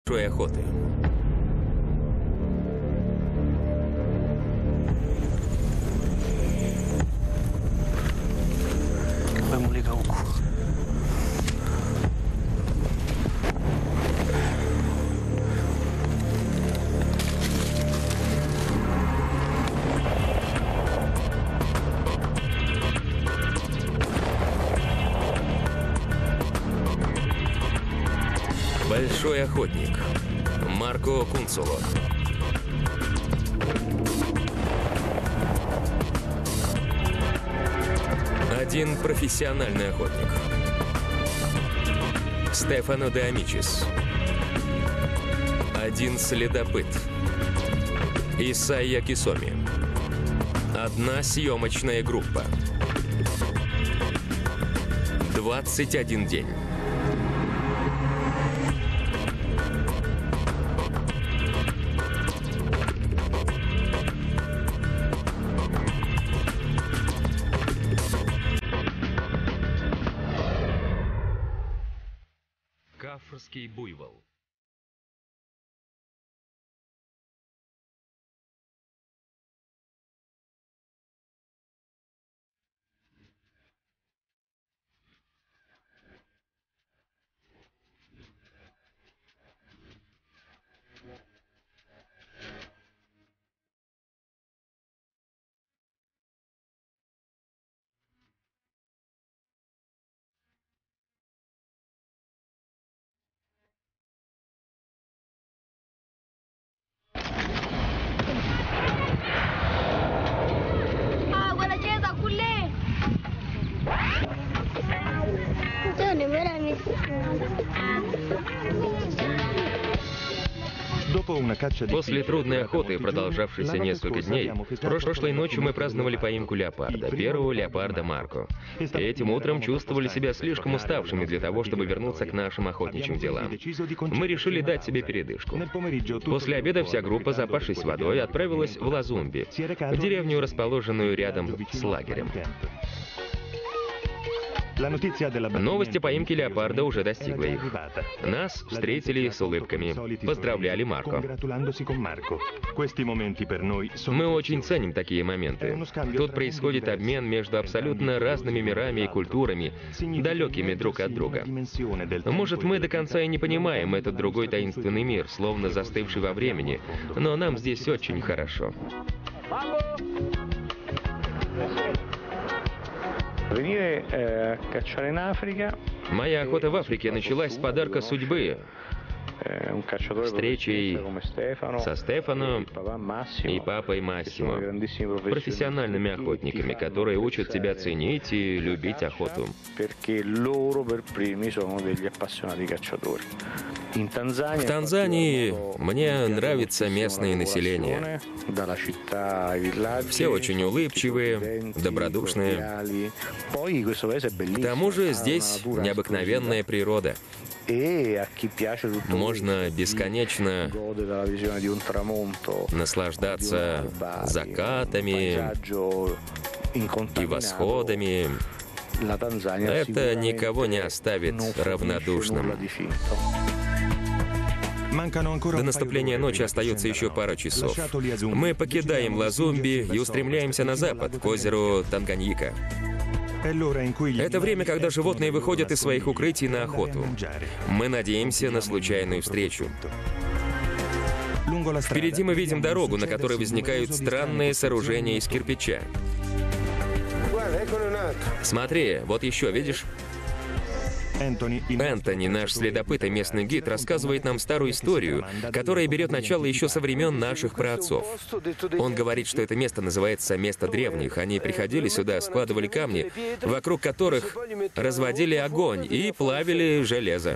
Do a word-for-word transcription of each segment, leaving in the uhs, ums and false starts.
большой охоты. Большой охотник. Марко Кунцуло. Один профессиональный охотник. Стефано де Амичис. Один следопыт. Исайя Кисоми. Одна съемочная группа. двадцать один день. Кафрский буйвол. После трудной охоты, продолжавшейся несколько дней, прошлой ночью мы праздновали поимку леопарда, первого леопарда Марко. И этим утром чувствовали себя слишком уставшими для того, чтобы вернуться к нашим охотничьим делам. Мы решили дать себе передышку. После обеда вся группа, запавшись водой, отправилась в Лазумби, в деревню, расположенную рядом с лагерем. Новость о поимке леопарда уже достигла их. Нас встретили с улыбками, поздравляли Марко. Мы очень ценим такие моменты. Тут происходит обмен между абсолютно разными мирами и культурами, далекими друг от друга. Может, мы до конца и не понимаем этот другой таинственный мир, словно застывший во времени, но нам здесь очень хорошо. Моя охота в Африке началась с подарка судьбы, встречей со Стефано и папой Массимо, профессиональными охотниками, которые учат тебя ценить и любить охоту. В Танзании мне нравится местное население. Все очень улыбчивые, добродушные. К тому же здесь необыкновенная природа. Можно бесконечно наслаждаться закатами и восходами. Это никого не оставит равнодушным. До наступления ночи остается еще пара часов. Мы покидаем Лазумби и устремляемся на запад, к озеру Танганьика. Это время, когда животные выходят из своих укрытий на охоту. Мы надеемся на случайную встречу. Впереди мы видим дорогу, на которой возникают странные сооружения из кирпича. Смотри, вот еще, видишь? Энтони, наш следопыт и местный гид, рассказывает нам старую историю, которая берет начало еще со времен наших праотцов. Он говорит, что это место называется «Место древних». Они приходили сюда, складывали камни, вокруг которых разводили огонь и плавили железо.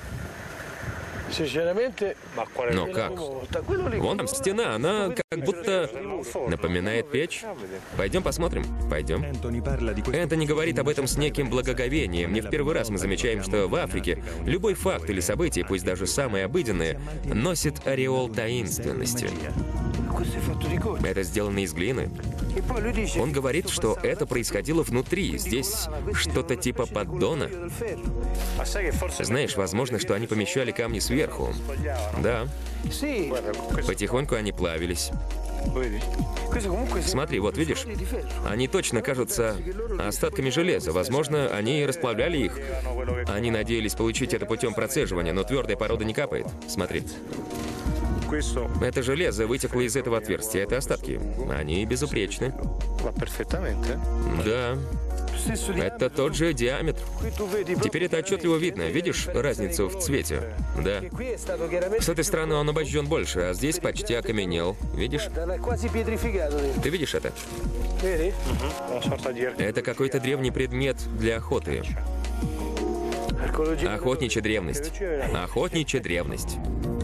Но как? Вон там стена, она как будто напоминает печь. Пойдем посмотрим. Пойдем. Энтони говорит об этом с неким благоговением. Не в первый раз мы замечаем, что в Африке любой факт или событие, пусть даже самое обыденное, носит ореол таинственности. Это сделано из глины. Он говорит, что это происходило внутри. Здесь что-то типа поддона. Знаешь, возможно, что они помещали камни сверху. Да. Потихоньку они плавились. Смотри, вот видишь? Они точно кажутся остатками железа. Возможно, они расплавляли их. Они надеялись получить это путем процеживания, но твердая порода не капает. Смотри. Это железо вытекло из этого отверстия. Это остатки. Они безупречны. Да. Это тот же диаметр. Теперь это отчетливо видно. Видишь разницу в цвете? Да. С этой стороны он обожжен больше, а здесь почти окаменел. Видишь? Ты видишь это? Это какой-то древний предмет для охоты. Охотничья древность. Охотничья древность.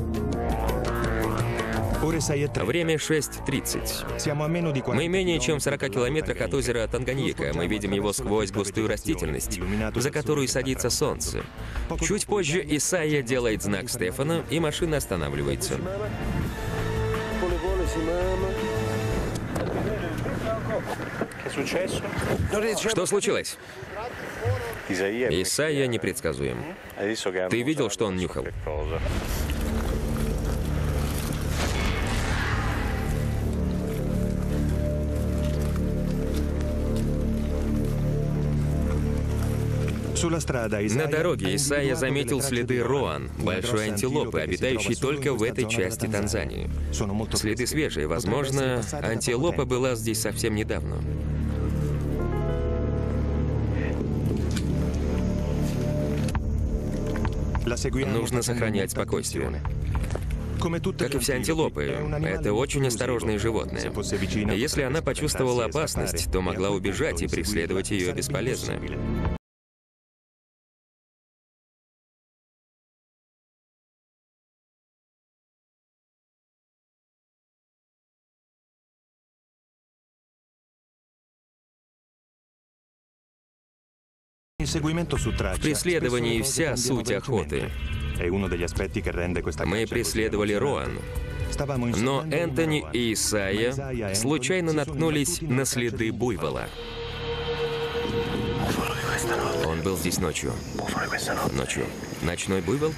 Время шесть тридцать. Мы менее чем в сорока километрах от озера Танганьика. Мы видим его сквозь густую растительность, за которую садится солнце. Чуть позже Исайя делает знак Стефана, и машина останавливается. Что случилось? Исайя непредсказуем. Ты видел, что он нюхал? На дороге Исайя заметил следы роан, большой антилопы, обитающей только в этой части Танзании. Следы свежие. Возможно, антилопа была здесь совсем недавно. Нужно сохранять спокойствие. Как и все антилопы, это очень осторожные животные. Если она почувствовала опасность, то могла убежать, и преследовать ее бесполезно. В преследовании вся суть охоты. Мы преследовали роан. Но Энтони и Исайя случайно наткнулись на следы буйвола. Он был здесь ночью. Ночью. Ночной буйвол?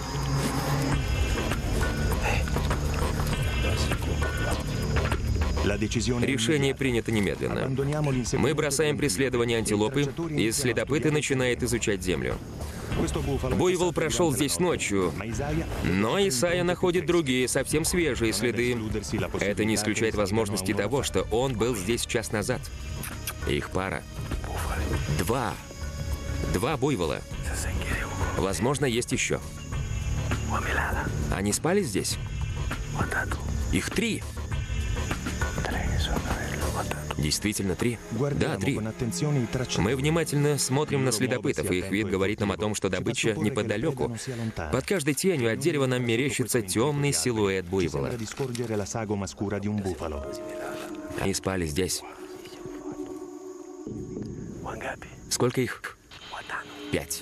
Решение принято немедленно. Мы бросаем преследование антилопы, и следопыты начинают изучать землю. Буйвол прошел здесь ночью, но Исайя находит другие, совсем свежие следы. Это не исключает возможности того, что он был здесь час назад. Их пара. Два. Два буйвола. Возможно, есть еще. Они спали здесь? Их три. Действительно, три? Да, три. Мы внимательно смотрим на следопытов, и их вид говорит нам о том, что добыча неподалеку. Под каждой тенью от дерева нам мерещится темный силуэт буйвола. Они спали здесь. Сколько их? Пять.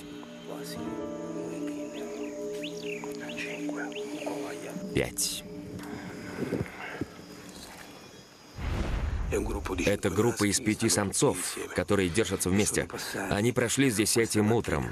Пять. Это группа из пяти самцов, которые держатся вместе. Они прошли здесь этим утром.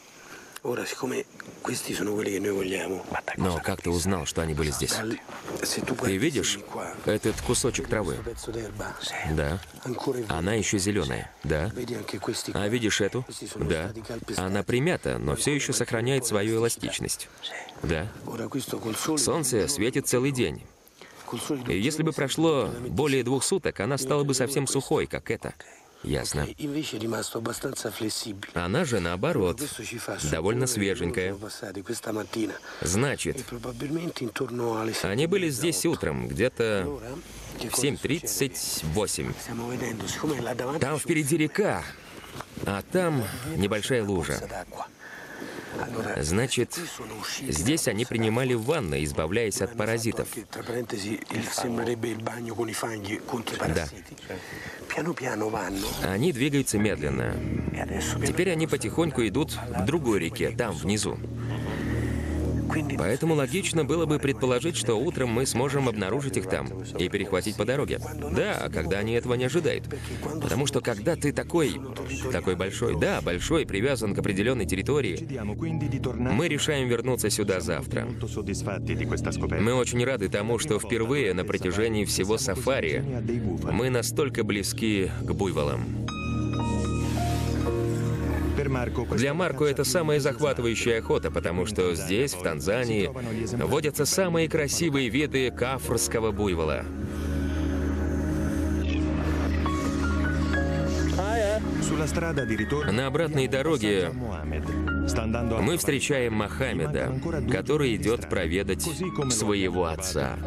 Но как ты узнал, что они были здесь? Ты видишь этот кусочек травы? Да. Она еще зеленая. Да. А видишь эту? Да. Она примята, но все еще сохраняет свою эластичность. Да. Солнце светит целый день. И если бы прошло более двух суток, она стала бы совсем сухой, как эта. Ясно. Она же, наоборот, довольно свеженькая. Значит, они были здесь утром, где-то в семь тридцать восемь. Там впереди река, а там небольшая лужа. Значит, здесь они принимали ванны, избавляясь от паразитов. Да. Они двигаются медленно. Теперь они потихоньку идут к другой реке, там, внизу. Поэтому логично было бы предположить, что утром мы сможем обнаружить их там и перехватить по дороге. Да, а когда они этого не ожидают. Потому что когда ты такой, такой большой, да, большой, привязан к определенной территории, мы решаем вернуться сюда завтра. Мы очень рады тому, что впервые на протяжении всего сафари мы настолько близки к буйволам. Для Марко это самая захватывающая охота, потому что здесь, в Танзании, водятся самые красивые виды кафрского буйвола. На обратной дороге мы встречаем Мохаммеда, который идет проведать своего отца.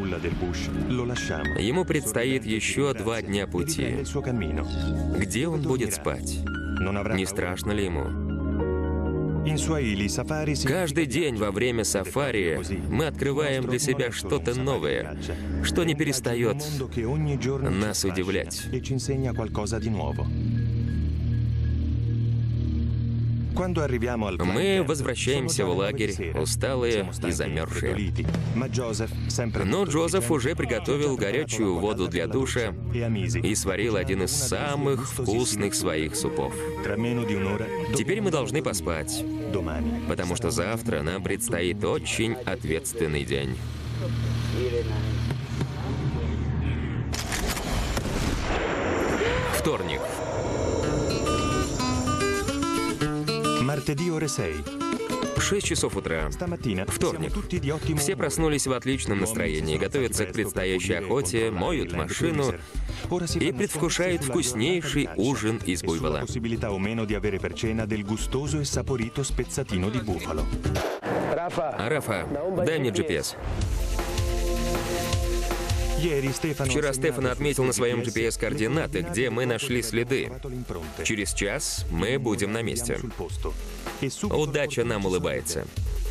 Ему предстоит еще два дня пути. Где он будет спать? Не страшно ли ему? Каждый день во время сафари мы открываем для себя что-то новое, что не перестает нас удивлять. Мы возвращаемся в лагерь, усталые и замерзшие. Но Джозеф уже приготовил горячую воду для душа и сварил один из самых вкусных своих супов. Теперь мы должны поспать, потому что завтра нам предстоит очень ответственный день. Вторник. шесть часов утра. Вторник. Все проснулись в отличном настроении, готовятся к предстоящей охоте, моют машину и предвкушают вкуснейший ужин из буйвола. Рафа, дай мне джи пи эс. Вчера Стефано отметил на своем джи пи эс координаты, где мы нашли следы. Через час мы будем на месте. Удача нам улыбается.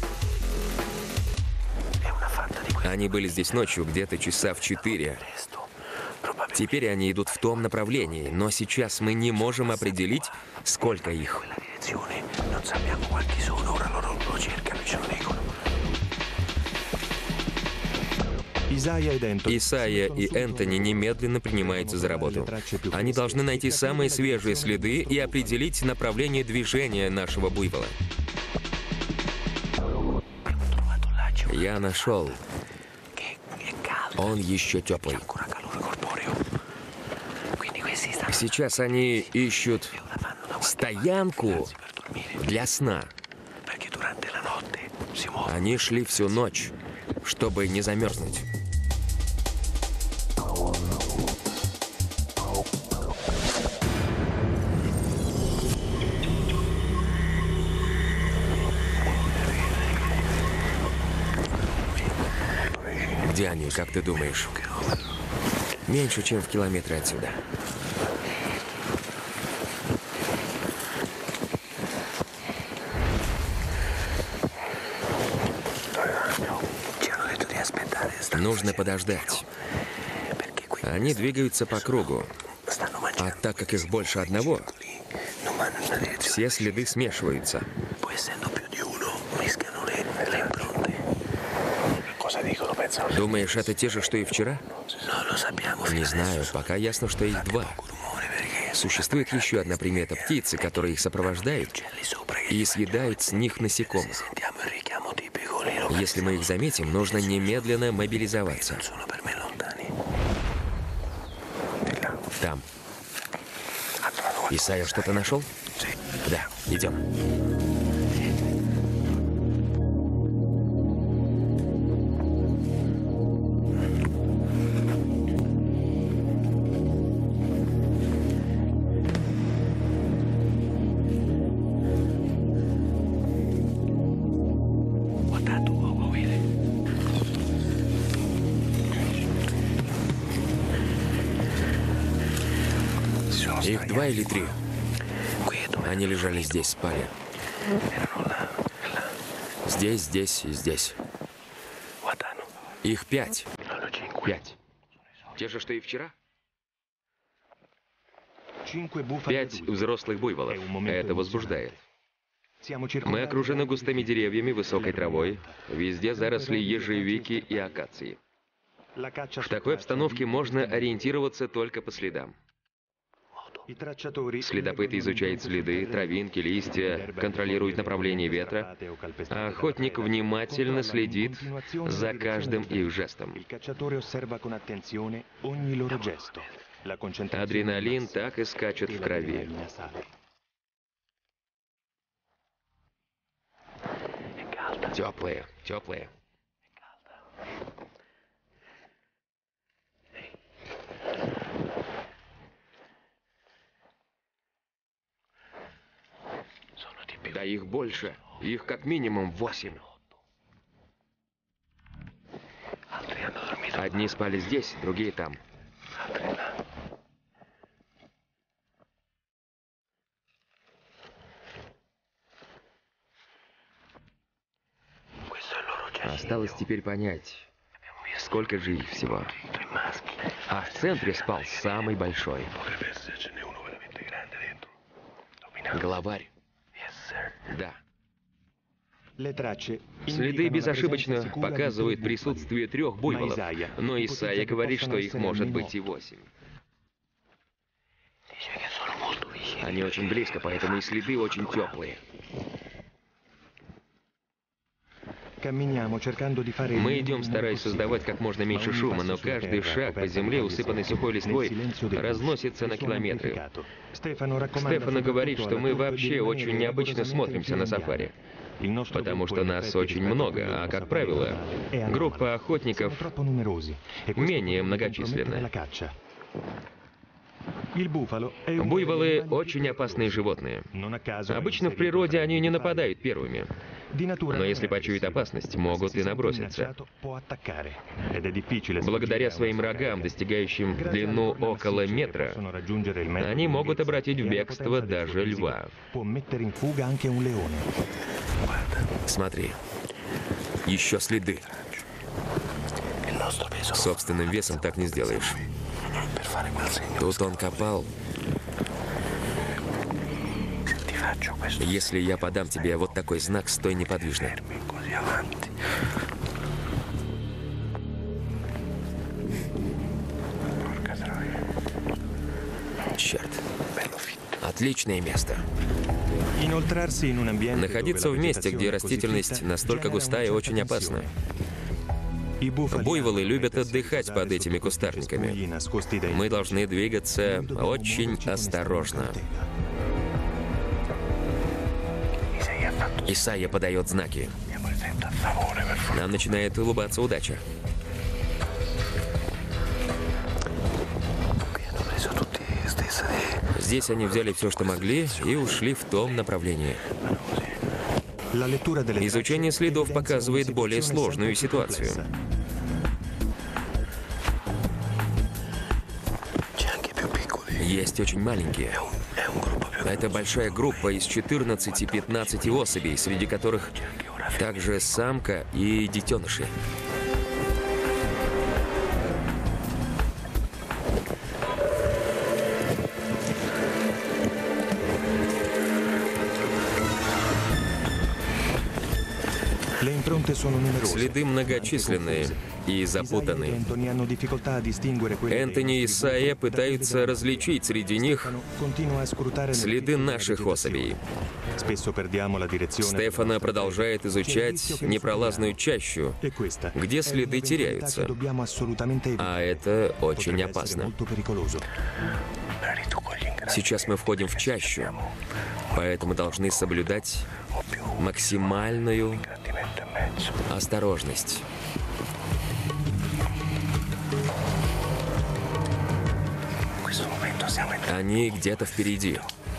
Они были здесь ночью, где-то часа в четыре. Теперь они идут в том направлении, но сейчас мы не можем определить, сколько их. Исайя и Энтони немедленно принимаются за работу. Они должны найти самые свежие следы и определить направление движения нашего буйвола. Я нашел. Он еще теплый. Сейчас они ищут стоянку для сна. Они шли всю ночь, чтобы не замерзнуть. Где они, как ты думаешь? Меньше, чем в километре отсюда. Нужно подождать. Они двигаются по кругу. А так как их больше одного, все следы смешиваются. Думаешь, это те же, что и вчера? Не знаю, пока ясно, что их два. Существует еще одна примета птицы, которые их сопровождают и съедают с них насекомых. Если мы их заметим, нужно немедленно мобилизоваться. Там. Исайя что-то нашел? Да, идем. Их два или три. Они лежали здесь, спали. Здесь, здесь и здесь. Их пять. Пять. Те же, что и вчера? Пять взрослых буйволов. Это возбуждает. Мы окружены густыми деревьями, высокой травой. Везде заросли ежевики и акации. В такой обстановке можно ориентироваться только по следам. Следопыт изучает следы, травинки, листья, контролирует направление ветра, а охотник внимательно следит за каждым их жестом. Адреналин так и скачет в крови. Теплые, теплые. Да их больше. Их как минимум восемь. Одни спали здесь, другие там. Осталось теперь понять, сколько же их всего. А в центре спал самый большой. Главарь. Да. Следы безошибочно показывают присутствие трех буйволов, но Исайя говорит, что их может быть и восемь. Они очень близко, поэтому и следы очень теплые. Мы идем, стараясь создавать как можно меньше шума, но каждый шаг по земле, усыпанный сухой листвой, разносится на километры. Стефано говорит, что мы вообще очень необычно смотримся на сафари, потому что нас очень много, а, как правило, группа охотников менее многочисленна. Буйволы очень опасные животные. Обычно в природе они не нападают первыми. Но если почуют опасность, могут и наброситься. Благодаря своим рогам, достигающим длину около метра, они могут обратить в бегство даже льва. Смотри, еще следы. Собственным весом так не сделаешь. Тут он копал. Если я подам тебе вот такой знак, стой неподвижно. Черт. Отличное место. Находиться в месте, где растительность настолько густая, очень опасно. Буйволы любят отдыхать под этими кустарниками. Мы должны двигаться очень осторожно. Исайя подает знаки. Нам начинает улыбаться удача. Здесь они взяли все, что могли, и ушли в том направлении. Изучение следов показывает более сложную ситуацию. Есть очень маленькие. Это большая группа из четырнадцати-пятнадцати особей, среди которых также самка и детеныши. Следы многочисленные и запутанные. Энтони и Исайя пытаются различить среди них следы наших особей. Стефано продолжает изучать непролазную чащу, где следы теряются. А это очень опасно. Сейчас мы входим в чащу, поэтому должны соблюдать максимальную осторожность. Они где-то впереди.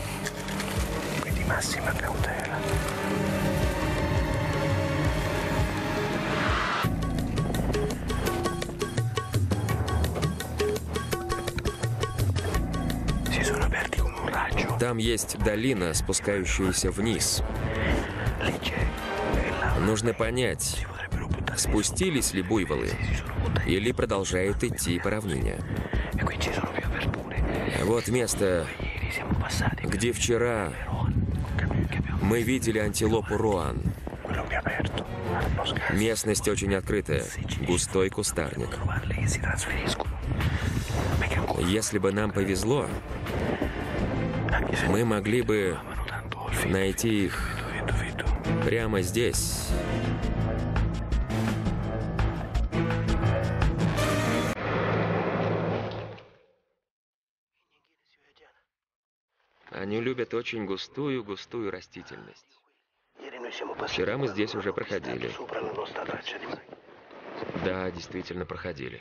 Там есть долина, спускающаяся вниз. Нужно понять, спустились ли буйволы или продолжают идти по равнине. Вот место, где вчера Мы видели антилопу Роан. Местность очень открытая, густой кустарник. Если бы нам повезло, мы могли бы найти их прямо здесь. Они любят очень густую-густую растительность. Вчера мы здесь уже проходили. Да, действительно проходили.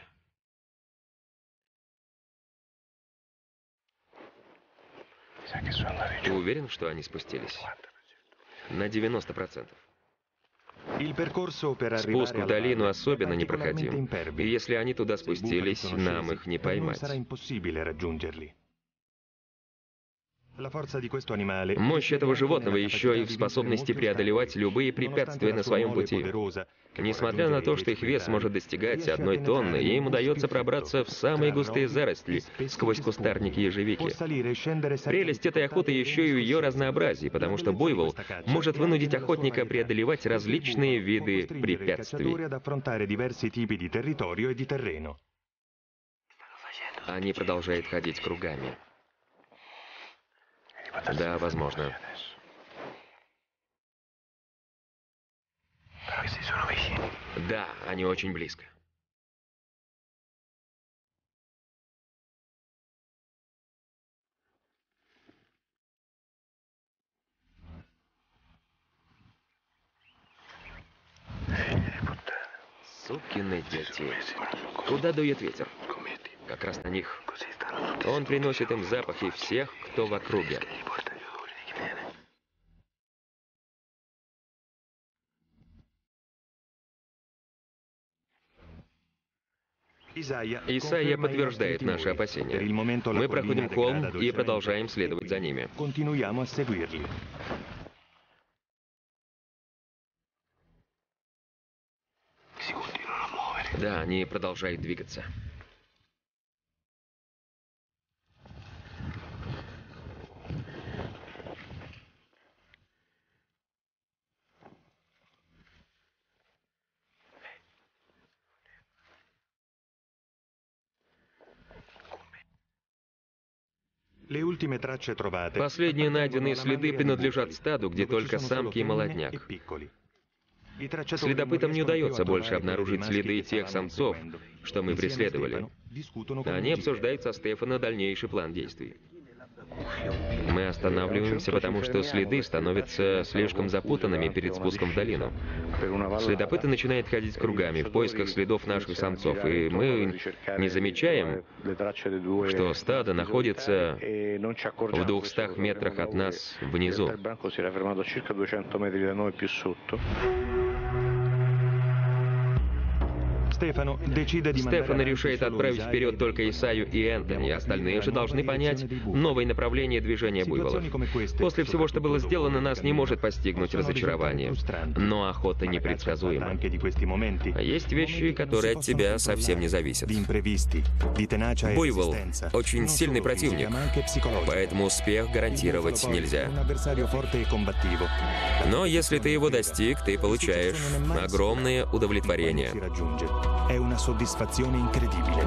Ты уверен, что они спустились? На девяносто процентов. Спуск в долину особенно непроходим. И если они туда спустились, нам их не поймать. Мощь этого животного еще и в способности преодолевать любые препятствия на своем пути. Несмотря на то, что их вес может достигать одной тонны, им удается пробраться в самые густые заросли сквозь кустарники ежевики. Прелесть этой охоты еще и в ее разнообразии, потому что буйвол может вынудить охотника преодолевать различные виды препятствий. Они продолжают ходить кругами. Да, возможно. Да, они очень близко. Сукины дети. Куда дует ветер? Как раз на них. Он приносит им запахи всех, кто в округе. Исайя подтверждает наши опасения. Мы проходим холм и продолжаем следовать за ними. Да, они продолжают двигаться. Последние найденные следы принадлежат стаду, где только самки и молодняк. Следопытам не удается больше обнаружить следы тех самцов, что мы преследовали. Они обсуждают со Стефано дальнейший план действий. Мы останавливаемся, потому что следы становятся слишком запутанными перед спуском в долину. Следопыты начинают ходить кругами в поисках следов наших самцов, и мы не замечаем, что стадо находится в двухстах метрах от нас внизу. Стефано решает отправить вперед только Исайю и Энтони, остальные же должны понять новое направление движения буйволов. После всего, что было сделано, нас не может постигнуть разочарование. Но охота непредсказуема. Есть вещи, которые от тебя совсем не зависят. Буйвол — очень сильный противник, поэтому успех гарантировать нельзя. Но если ты его достиг, ты получаешь огромное удовлетворение. È una soddisfazione incredibile.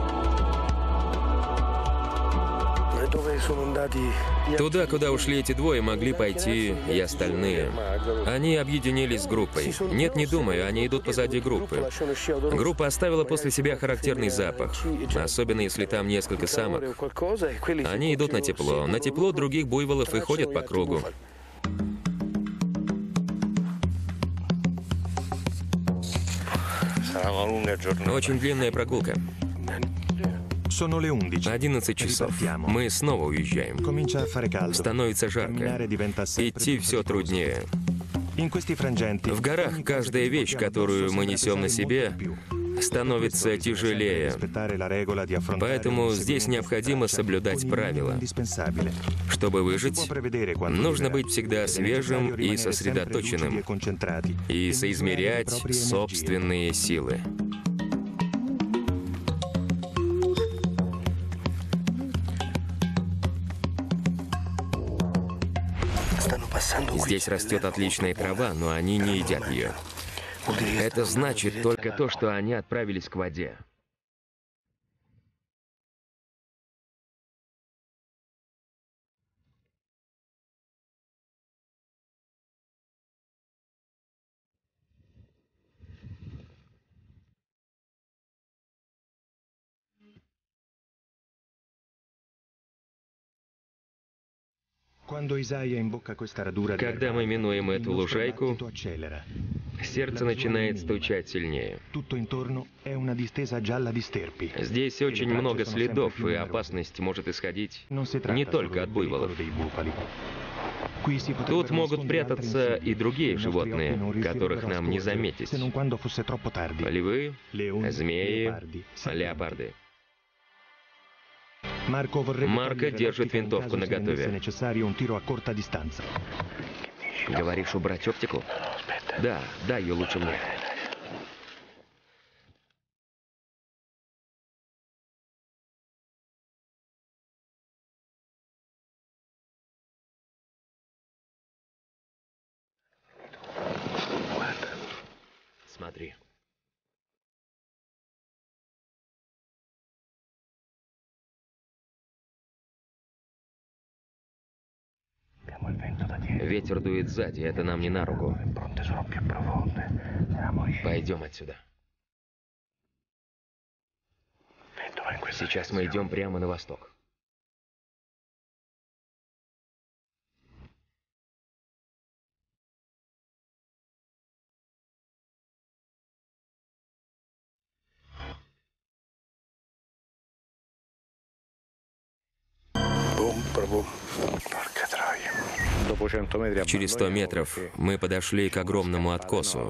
Туда, куда ушли эти двое, могли пойти и остальные. Они объединились с группой. Нет, не думаю, они идут позади группы. Группа оставила после себя характерный запах, особенно если там несколько самок. Они идут на тепло. На тепло других буйволов и ходят по кругу. Очень длинная прогулка. одиннадцать часов. Мы снова уезжаем. Становится жарко. Идти все труднее. В горах каждая вещь, которую мы несем на себе, становится тяжелее. Поэтому здесь необходимо соблюдать правила. Чтобы выжить, нужно быть всегда свежим и сосредоточенным, и соизмерять собственные силы. Здесь растет отличная трава, но они не едят ее. Это значит только то, что они отправились к воде. Когда мы минуем эту лужайку, сердце начинает стучать сильнее. Здесь очень много следов, и опасность может исходить не только от буйволов. Тут могут прятаться и другие животные, которых нам не заметить. Львы, змеи, леопарды. Марко держит винтовку наготове. Говоришь, убрать оптику? Да, дай ее лучше мне. Смотри. Ветер дует сзади, это нам не на руку. Пойдем отсюда. Сейчас мы идем прямо на восток. Через сто метров мы подошли к огромному откосу,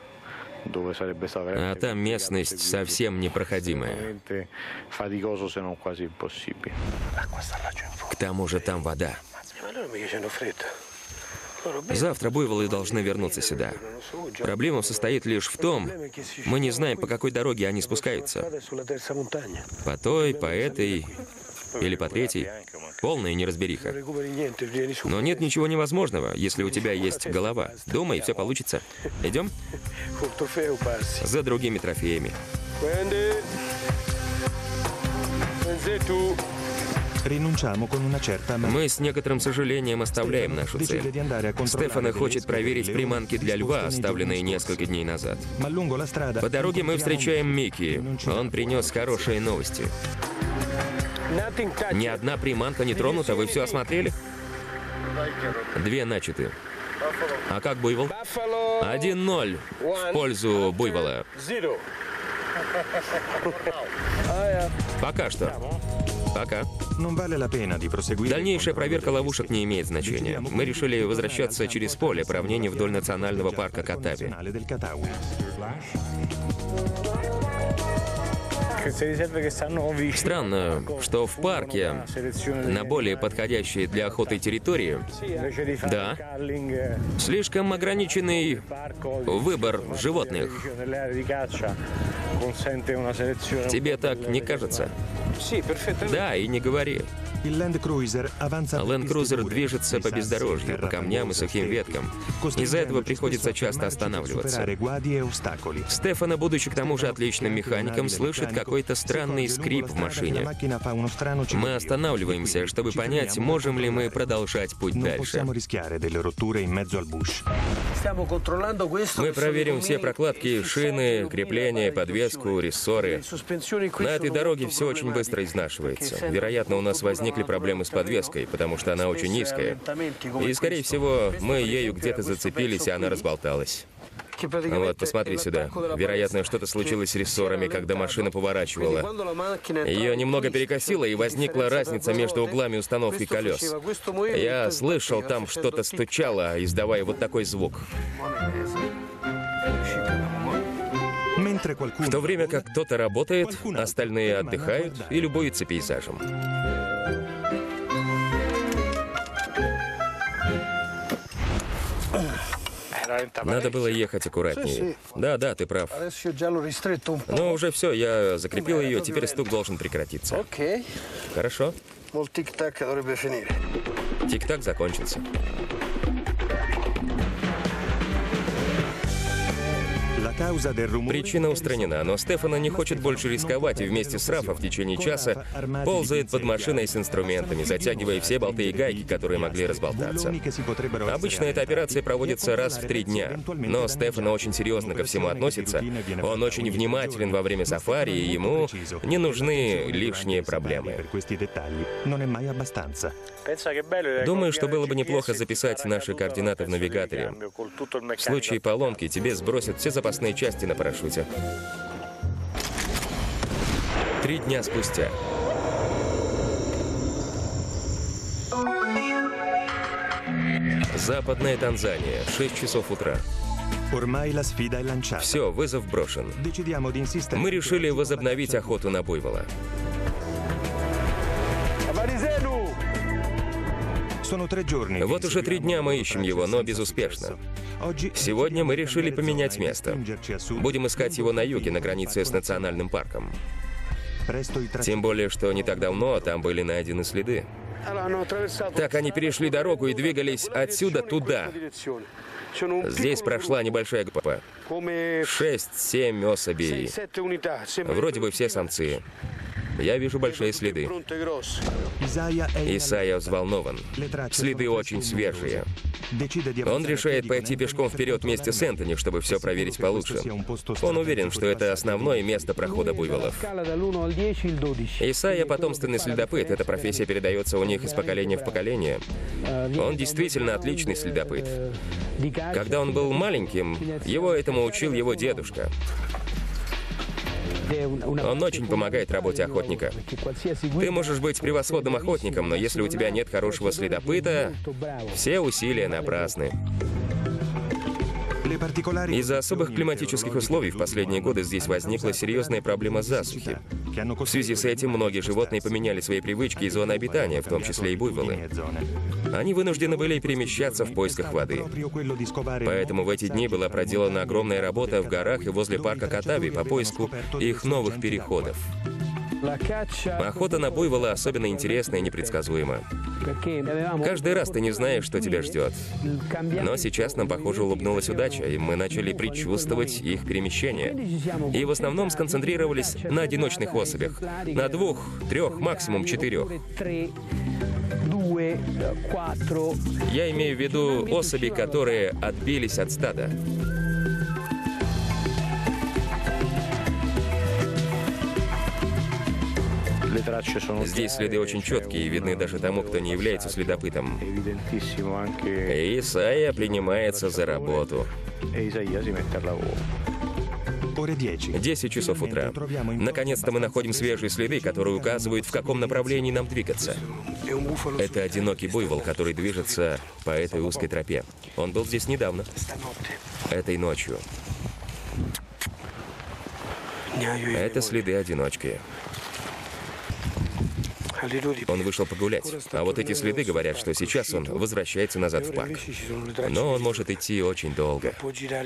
а там местность совсем непроходимая. К тому же там вода. Завтра буйволы должны вернуться сюда. Проблема состоит лишь в том, мы не знаем, по какой дороге они спускаются. По той, по этой или по третьей. Полная неразбериха. Но нет ничего невозможного, если у тебя есть голова. Думай, все получится. Идем? За другими трофеями. Мы с некоторым сожалением оставляем нашу цель. Стефано хочет проверить приманки для льва, оставленные несколько дней назад. По дороге мы встречаем Микки. Он принес хорошие новости. Ни одна приманка не тронута, вы все осмотрели? Две начаты. А как буйвол? один ноль в пользу буйвола. Пока что. Пока. Дальнейшая проверка ловушек не имеет значения. Мы решили возвращаться через поле по равнине вдоль национального парка Катави. Странно, что в парке, на более подходящей для охоты территории, да, слишком ограниченный выбор животных. Тебе так не кажется? Да, и не говори. Ленд-крузер движется по бездорожью, по камням и сухим веткам. Из-за этого приходится часто останавливаться. Стефано, будучи к тому же отличным механиком, слышит какой-то странный скрип в машине. Мы останавливаемся, чтобы понять, можем ли мы продолжать путь дальше. Мы проверим все прокладки, шины, крепления, подвеску, рессоры. На этой дороге все очень быстро изнашивается. Вероятно, у нас возникли проблемы с подвеской, потому что она очень низкая. И, скорее всего, мы ею где-то зацепились, и она разболталась. Вот, посмотри сюда. Вероятно, что-то случилось с рессорами, когда машина поворачивала. Ее немного перекосило, и возникла разница между углами установки колес. Я слышал, там что-то стучало, издавая вот такой звук. В то время как кто-то работает, остальные отдыхают и любуются пейзажем. Надо было ехать аккуратнее. Да, да, ты прав. Но уже все, я закрепил ее, теперь стук должен прекратиться. Хорошо. Тик-так закончился. Причина устранена, но Стефано не хочет больше рисковать и вместе с Рафа в течение часа ползает под машиной с инструментами, затягивая все болты и гайки, которые могли разболтаться. Обычно эта операция проводится раз в три дня, но Стефано очень серьезно ко всему относится. Он очень внимателен во время сафари, и ему не нужны лишние проблемы. Думаю, что было бы неплохо записать наши координаты в навигаторе. В случае поломки тебе сбросят все запасные части на парашюте. Три дня спустя. Западная Танзания, шесть часов утра. Все, вызов брошен. Мы решили возобновить охоту на буйвола. Вот уже три дня мы ищем его, но безуспешно. Сегодня мы решили поменять место. Будем искать его на юге, на границе с национальным парком. Тем более, что не так давно там были найдены следы. Так они перешли дорогу и двигались отсюда туда. Здесь прошла небольшая группа. Шесть-семь особей. Вроде бы все самцы. Я вижу большие следы. Исайя взволнован. Следы очень свежие. Он решает пойти пешком вперед вместе с Энтони, чтобы все проверить получше. Он уверен, что это основное место прохода буйволов. Исайя — потомственный следопыт. Эта профессия передается у них из поколения в поколение. Он действительно отличный следопыт. Когда он был маленьким, его этому учил его дедушка. Он очень помогает работе охотника. Ты можешь быть превосходным охотником, но если у тебя нет хорошего следопыта, все усилия напрасны. Из-за особых климатических условий в последние годы здесь возникла серьезная проблема засухи. В связи с этим многие животные поменяли свои привычки и зоны обитания, в том числе и буйволы. Они вынуждены были перемещаться в поисках воды. Поэтому в эти дни была проделана огромная работа в горах и возле парка Катави по поиску их новых переходов. Охота на буйвола особенно интересна и непредсказуема. Каждый раз ты не знаешь, что тебя ждет. Но сейчас нам, похоже, улыбнулась удача, и мы начали предчувствовать их перемещение. И в основном сконцентрировались на одиночных особях. На двух, трех, максимум четырех. Я имею в виду особи, которые отбились от стада. Здесь следы очень четкие и видны даже тому, кто не является следопытом. Исайя принимается за работу. Десять часов утра. Наконец-то мы находим свежие следы, которые указывают, в каком направлении нам двигаться. Это одинокий буйвол, который движется по этой узкой тропе. Он был здесь недавно. Этой ночью. Это следы одиночки. Он вышел погулять. А вот эти следы говорят, что сейчас он возвращается назад в парк. Но он может идти очень долго.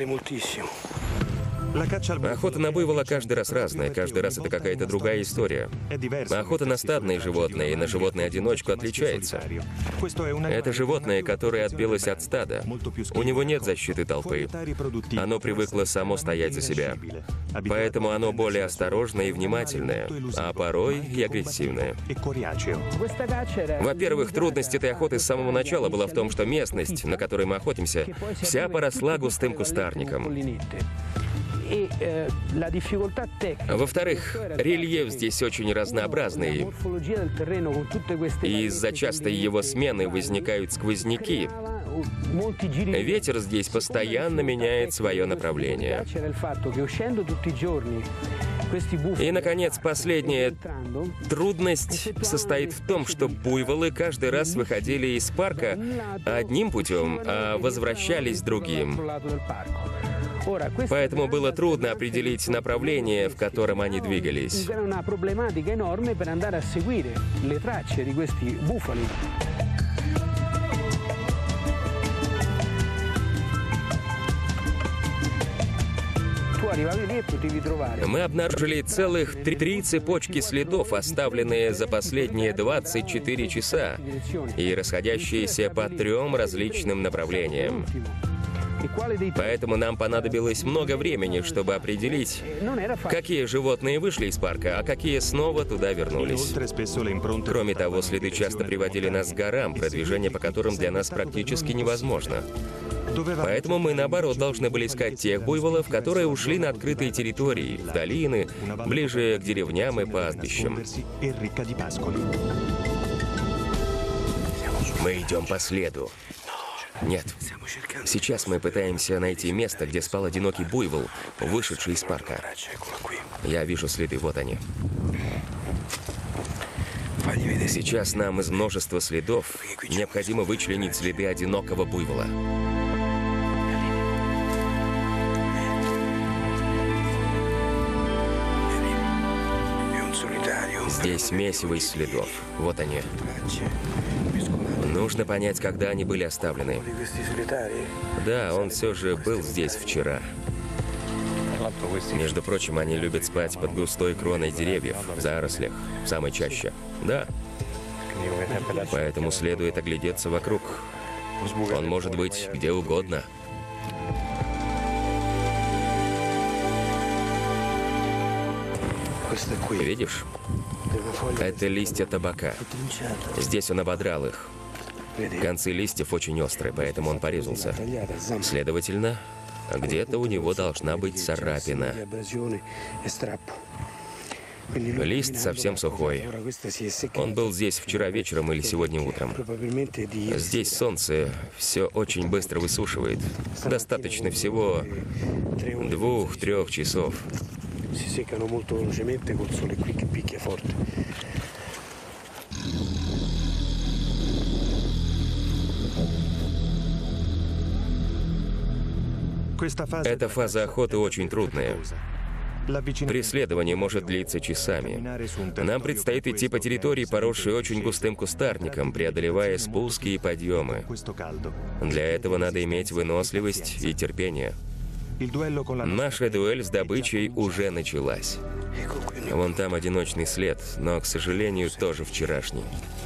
Охота на буйвола каждый раз разная, каждый раз это какая-то другая история. Охота на стадные животные и на животное-одиночку отличается. Это животное, которое отбилось от стада. У него нет защиты толпы. Оно привыкло само стоять за себя. Поэтому оно более осторожное и внимательное, а порой и агрессивное. Во-первых, трудность этой охоты с самого начала была в том, что местность, на которой мы охотимся, вся поросла густым кустарником. Во-вторых, рельеф здесь очень разнообразный, и из-за частой его смены возникают сквозняки. Ветер здесь постоянно меняет свое направление. И, наконец, последняя трудность состоит в том, что буйволы каждый раз выходили из парка одним путем, а возвращались другим. Поэтому было трудно определить направление, в котором они двигались. Мы обнаружили целых три цепочки следов, оставленные за последние двадцать четыре часа, и расходящиеся по трем различным направлениям. Поэтому нам понадобилось много времени, чтобы определить, какие животные вышли из парка, а какие снова туда вернулись. Кроме того, следы часто приводили нас к горам, продвижение по которым для нас практически невозможно. Поэтому мы, наоборот, должны были искать тех буйволов, которые ушли на открытые территории, в долины, ближе к деревням и пастбищам. Мы идем по следу. Нет. Сейчас мы пытаемся найти место, где спал одинокий буйвол, вышедший из парка. Я вижу следы, вот они. Сейчас нам из множества следов необходимо вычленить следы одинокого буйвола. Здесь месиво из следов. Вот они. Нужно понять, когда они были оставлены. Да, он все же был здесь вчера. Между прочим, они любят спать под густой кроной деревьев, в зарослях, самой чаще. Да. Поэтому следует оглядеться вокруг. Он может быть где угодно. Видишь? Это листья табака. Здесь он ободрал их. Концы листьев очень острые, поэтому он порезался. Следовательно, где-то у него должна быть царапина. Лист совсем сухой. Он был здесь вчера вечером или сегодня утром. Здесь солнце все очень быстро высушивает. Достаточно всего двух-трех часов. Эта фаза охоты очень трудная. Преследование может длиться часами. Нам предстоит идти по территории, поросшей очень густым кустарником, преодолевая спуски и подъемы. Для этого надо иметь выносливость и терпение. Наша дуэль с добычей уже началась. Вон там одиночный след, но, к сожалению, тоже вчерашний.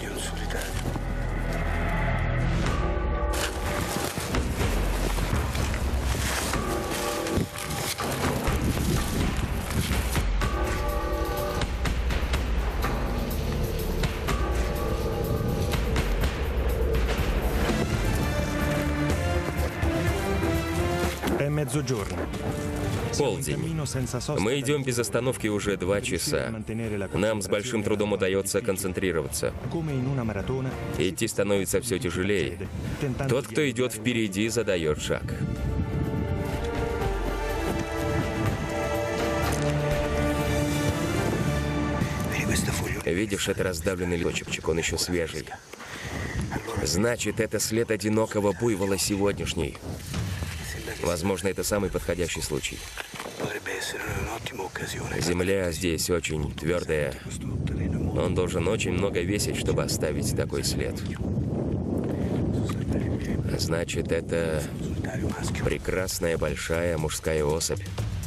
Полдень. Мы идем без остановки уже два часа. Нам с большим трудом удается концентрироваться. Идти становится все тяжелее. Тот, кто идет впереди, задает шаг. Видишь, это раздавленный листочек, он еще свежий. Значит, это след одинокого буйвола сегодняшний. Возможно, это самый подходящий случай. Земля здесь очень твердая. Он должен очень много весить, чтобы оставить такой след. Значит, это прекрасная большая мужская особь.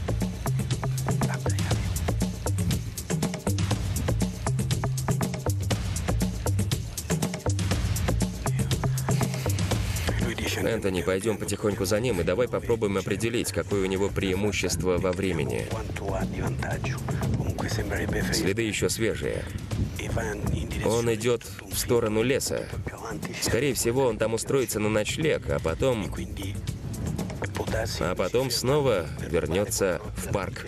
Энтони, пойдем потихоньку за ним и давай попробуем определить, какое у него преимущество во времени. Следы еще свежие. Он идет в сторону леса. Скорее всего, он там устроится на ночлег, а потом... А потом снова вернется в парк.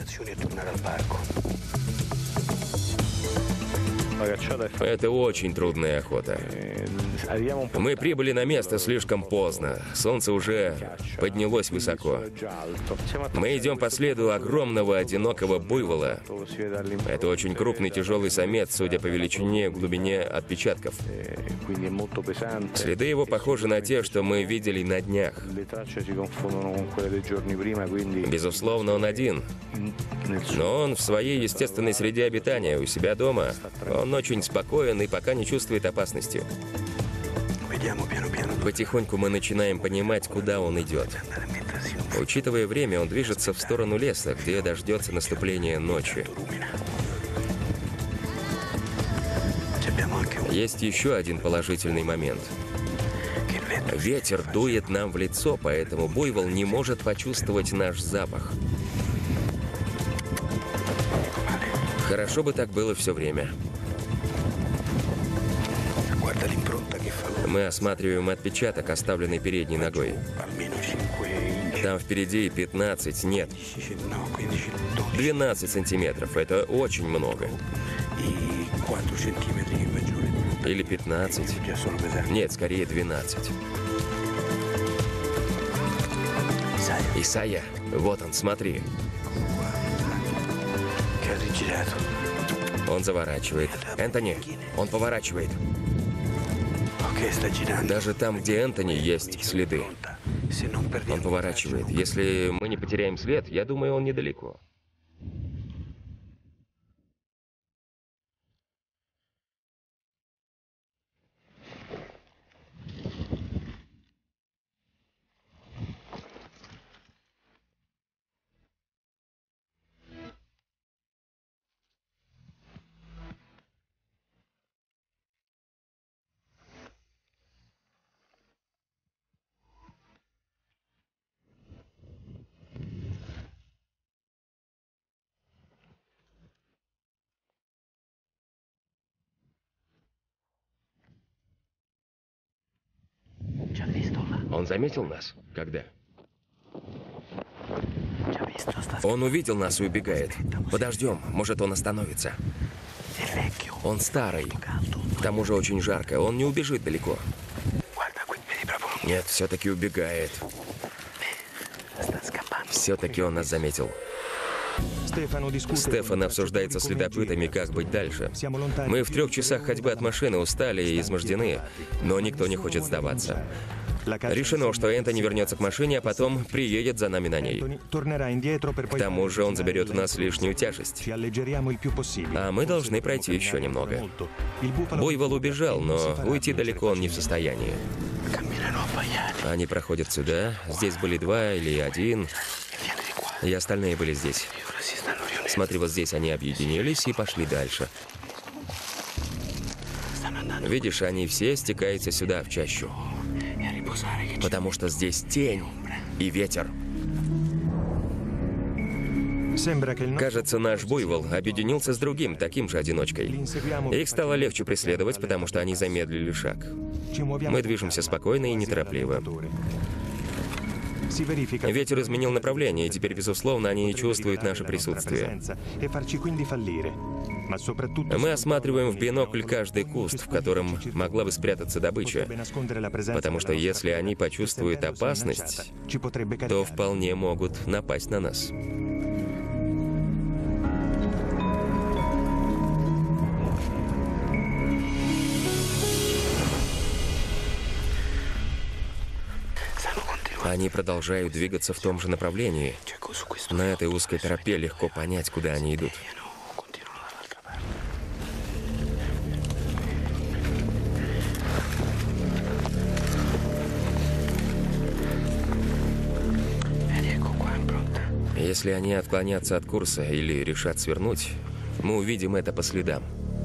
Это очень трудная охота. Мы прибыли на место слишком поздно. Солнце уже поднялось высоко. Мы идем по следу огромного одинокого буйвола. Это очень крупный тяжелый самец, судя по величине и глубине отпечатков. Следы его похожи на те, что мы видели на днях. Безусловно, он один. Но он в своей естественной среде обитания, у себя дома. Он очень спокоен и пока не чувствует опасности. Потихоньку мы начинаем понимать, куда он идет. Учитывая время, он движется в сторону леса, где дождется наступления ночи. Есть еще один положительный момент. Ветер дует нам в лицо, поэтому буйвол не может почувствовать наш запах. Хорошо бы так было все время. Мы осматриваем отпечаток, оставленный передней ногой. Там впереди пятнадцать, нет, двенадцать сантиметров. Это очень много. Или пятнадцать. Нет, скорее двенадцать. Исайя, вот он, смотри. Он заворачивает. Энтони, он поворачивает. Даже там, где Энтони, есть следы. Он поворачивает. Если мы не потеряем след, я думаю, он недалеко. Он заметил нас? Когда? Он увидел нас и убегает. Подождем, может, он остановится. Он старый. К тому же очень жарко. Он не убежит далеко. Нет, все-таки убегает. Все-таки он нас заметил. Стефан обсуждает со следопытами, как быть дальше. Мы в трех часах ходьбы от машины, устали и измождены, но никто не хочет сдаваться. Решено, что Энтони вернется к машине, а потом приедет за нами на ней. К тому же он заберет у нас лишнюю тяжесть. А мы должны пройти еще немного. Буйвол убежал, но уйти далеко он не в состоянии. Они проходят сюда. Здесь были два или один. И остальные были здесь. Смотри, вот здесь они объединились и пошли дальше. Видишь, они все стекаются сюда, в чащу. Потому что здесь тень и ветер. Кажется, наш буйвол объединился с другим, таким же одиночкой. Их стало легче преследовать, потому что они замедлили шаг. Мы движемся спокойно и неторопливо. Ветер изменил направление, и теперь, безусловно, они чувствуют наше присутствие. Мы осматриваем в бинокль каждый куст, в котором могла бы спрятаться добыча, потому что если они почувствуют опасность, то вполне могут напасть на нас. Они продолжают двигаться в том же направлении. На этой узкой тропе легко понять, куда они идут. Если они отклонятся от курса или решат свернуть, мы увидим это по следам.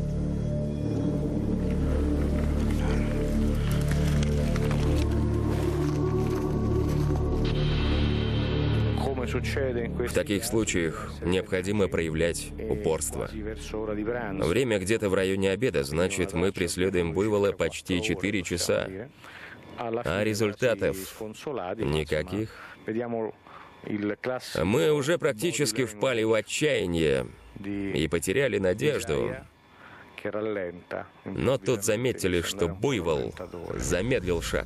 В таких случаях необходимо проявлять упорство. Время где-то в районе обеда, значит, мы преследуем буйвола почти четыре часа. А результатов никаких. Мы уже практически впали в отчаяние и потеряли надежду. Но тут заметили, что буйвол замедлил шаг.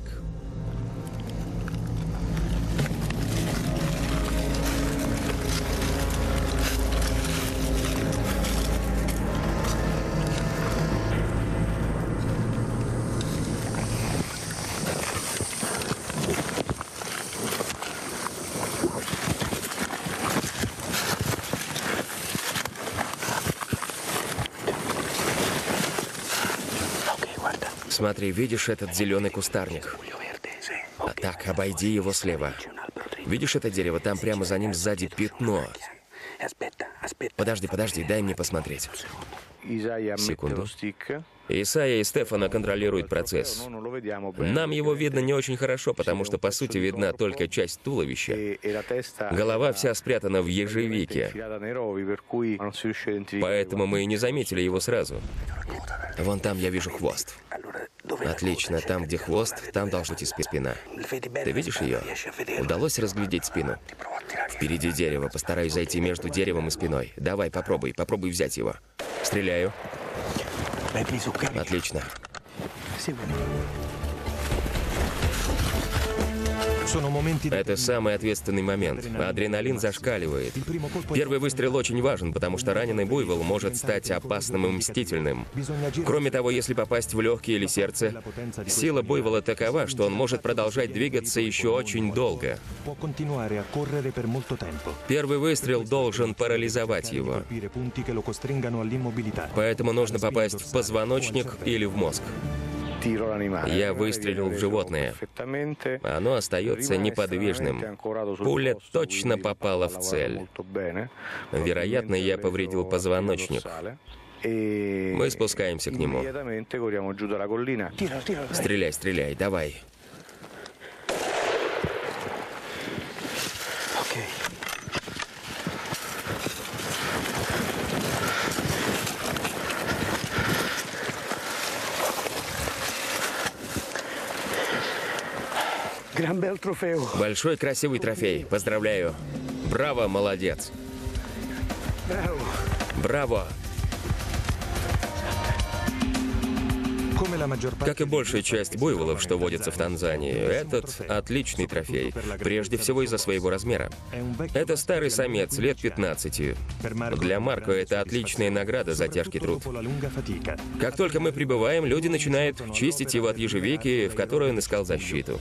Смотри, видишь этот зеленый кустарник? А так, обойди его слева. Видишь это дерево? Там прямо за ним сзади пятно. Подожди, подожди, дай мне посмотреть. Секунду. Исайя и Стефана контролируют процесс. Нам его видно не очень хорошо, потому что, по сути, видна только часть туловища. Голова вся спрятана в ежевике. Поэтому мы и не заметили его сразу. Вон там я вижу хвост. Отлично. Там, где хвост, там должна идти спина. Ты видишь ее? Удалось разглядеть спину? Впереди дерево. Постараюсь зайти между деревом и спиной. Давай, попробуй. Попробуй взять его. Стреляю. Отлично. Это самый ответственный момент. Адреналин зашкаливает. Первый выстрел очень важен, потому что раненый буйвол может стать опасным и мстительным. Кроме того, если попасть в легкие или сердце, сила буйвола такова, что он может продолжать двигаться еще очень долго. Первый выстрел должен парализовать его. Поэтому нужно попасть в позвоночник или в мозг. Я выстрелил в животное. Оно остается неподвижным. Пуля точно попала в цель. Вероятно, я повредил позвоночник. Мы спускаемся к нему. Стреляй, стреляй, давай. Большой красивый трофей. Поздравляю. Браво, молодец. Браво. Как и большая часть буйволов, что водятся в Танзании, этот отличный трофей, прежде всего из-за своего размера. Это старый самец, лет пятнадцати. Для Марко это отличная награда за тяжкий труд. Как только мы прибываем, люди начинают чистить его от ежевики, в которой он искал защиту.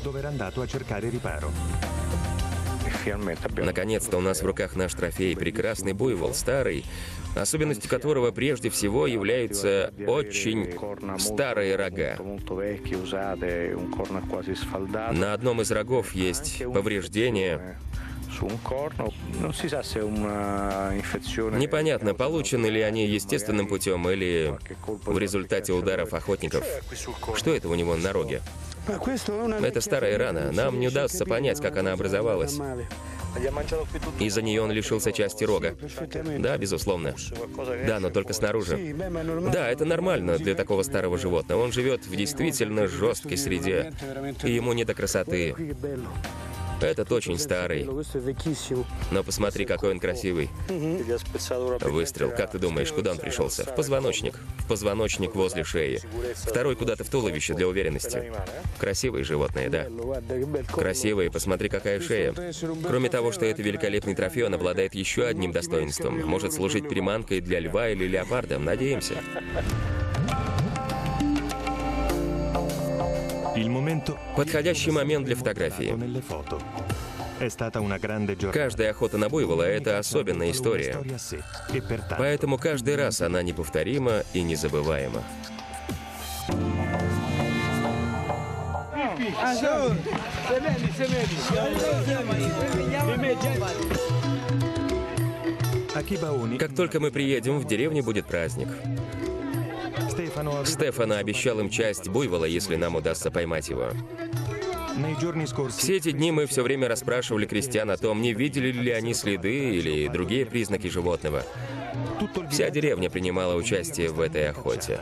Наконец-то у нас в руках наш трофей, прекрасный буйвол, старый, особенностью которого прежде всего являются очень старые рога. На одном из рогов есть повреждения. Непонятно, получены ли они естественным путем или в результате ударов охотников. Что это у него на роге? Это старая рана. Нам не удастся понять, как она образовалась. Из-за нее он лишился части рога. Да, безусловно. Да, но только снаружи. Да, это нормально для такого старого животного. Он живет в действительно жесткой среде, и ему не до красоты. Этот очень старый. Но посмотри, какой он красивый. Выстрел. Как ты думаешь, куда он пришелся? В позвоночник. В позвоночник возле шеи. Второй куда-то в туловище для уверенности. Красивые животные, да. Красивые. Посмотри, какая шея. Кроме того, что это великолепный трофей, он обладает еще одним достоинством. Может служить приманкой для льва или леопарда. Надеемся. Подходящий момент для фотографии. Каждая охота на буйвола — это особенная история. Поэтому каждый раз она неповторима и незабываема. Как только мы приедем, в деревне будет праздник. Стефано обещал им часть буйвола, если нам удастся поймать его. Все эти дни мы все время расспрашивали крестьян о том, не видели ли они следы или другие признаки животного. Вся деревня принимала участие в этой охоте.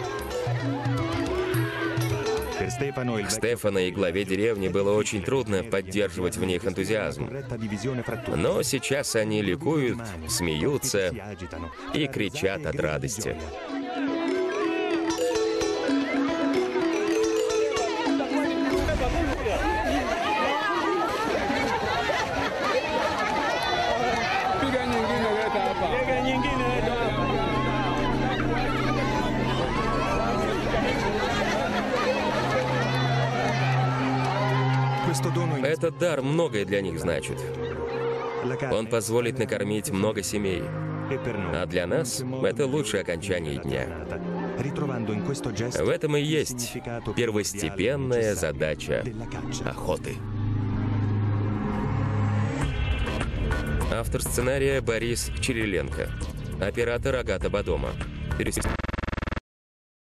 К Стефано и главе деревни было очень трудно поддерживать в них энтузиазм. Но сейчас они ликуют, смеются и кричат от радости. Этот дар многое для них значит. Он позволит накормить много семей. А для нас это лучшее окончание дня. В этом и есть первостепенная задача охоты. Автор сценария Борис Чириленко. Оператор Агата Бадома. пересечения.